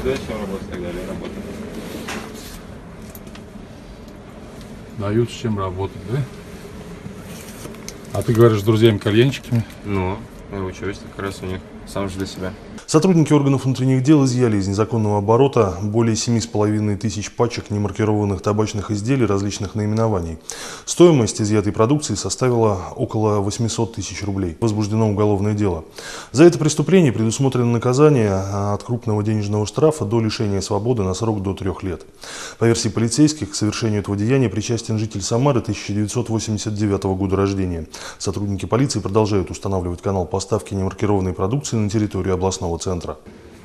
дают чем работать и так далее, работать. Дают с чем работать, да? А ты говоришь с друзьями-кальянщиками? Ну, я учусь как раз у них, сам же для себя. Сотрудники органов внутренних дел изъяли из незаконного оборота более 7,5 тысяч пачек немаркированных табачных изделий различных наименований. Стоимость изъятой продукции составила около 800 тысяч рублей. Возбуждено уголовное дело. За это преступление предусмотрено наказание от крупного денежного штрафа до лишения свободы на срок до 3 лет. По версии полицейских, к совершению этого деяния причастен житель Самары 1989 года рождения. Сотрудники полиции продолжают устанавливать канал поставки немаркированной продукции на территорию областного центра.